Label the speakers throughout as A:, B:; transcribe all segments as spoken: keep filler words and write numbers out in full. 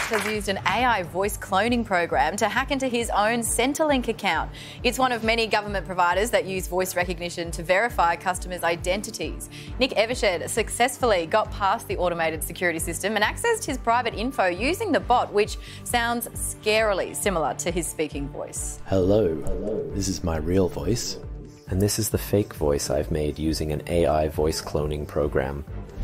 A: has used an A I voice cloning program to hack into his own Centrelink account. It's one of many government providers that use voice recognition to verify customers' identities. Nick Evershed successfully got past the automated security system and accessed his private info using the bot, which sounds scarily similar to his speaking voice.
B: Hello, this is my real voice. And this is the fake voice I've made using an A I voice cloning program.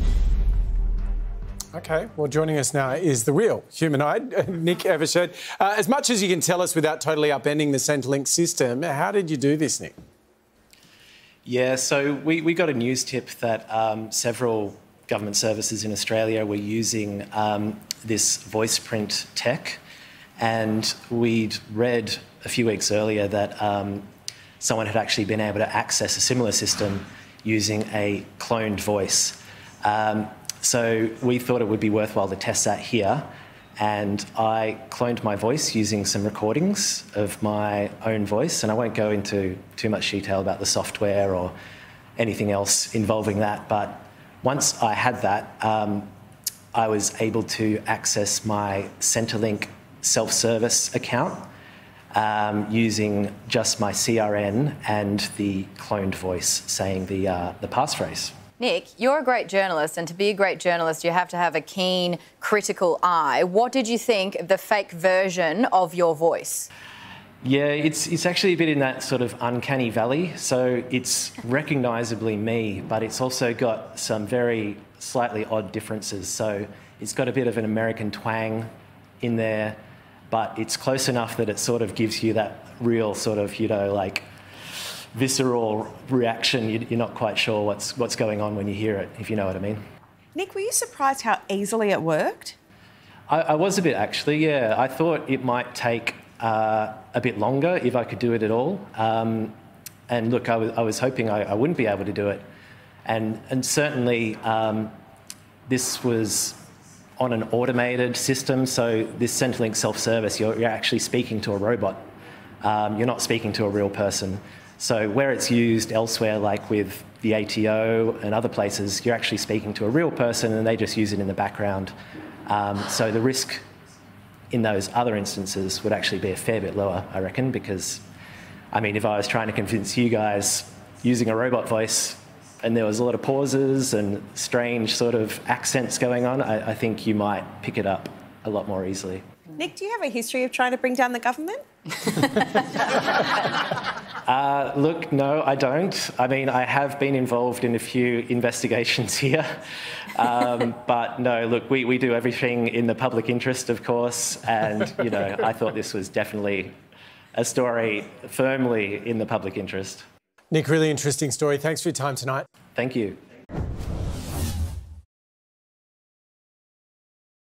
C: OK, well, joining us now is the real humanoid, Nick Evershed. Uh, as much as you can tell us without totally upending the Centrelink system, how did you do this, Nick?
D: Yeah, so we, we got a news tip that um, several government services in Australia were using um, this voice print tech, and we'd read a few weeks earlier that um, someone had actually been able to access a similar system using a cloned voice. Um, So we thought it would be worthwhile to test that here, and I cloned my voice using some recordings of my own voice, and I won't go into too much detail about the software or anything else involving that, but once I had that, um, I was able to access my Centrelink self-service account um, using just my C R N and the cloned voice saying the, uh, the passphrase.
A: Nick, you're a great journalist, and to be a great journalist, you have to have a keen, critical eye. What did you think of the fake version of your voice?
D: Yeah, it's, it's actually a bit in that sort of uncanny valley. So it's recognisably me, but it's also got some very slightly odd differences. So it's got a bit of an American twang in there, but it's close enough that it sort of gives you that real sort of, you know, like, visceral reaction. You're not quite sure what's what's going on when you hear it, if you know what I mean.
E: Nick, were you surprised how easily it worked?
D: I, I was a bit, actually, yeah. I thought it might take uh, a bit longer if I could do it at all. Um, and look, I was, I was hoping I, I wouldn't be able to do it. And, and certainly um, this was on an automated system, so this Centrelink self-service, you're, you're actually speaking to a robot. Um, you're not speaking to a real person. So where it's used elsewhere, like with the A T O and other places, you're actually speaking to a real person and they just use it in the background. Um, so the risk in those other instances would actually be a fair bit lower, I reckon, because, I mean, if I was trying to convince you guys using a robot voice and there was a lot of pauses and strange sort of accents going on, I, I think you might pick it up a lot more easily.
E: Nick, do you have a history of trying to bring down the government?
D: Uh, look, no, I don't. I mean, I have been involved in a few investigations here. Um, but no, look, we, we do everything in the public interest, of course. And, you know, I thought this was definitely a story firmly in the public interest.
C: Nick, really interesting story. Thanks for your time tonight.
D: Thank you.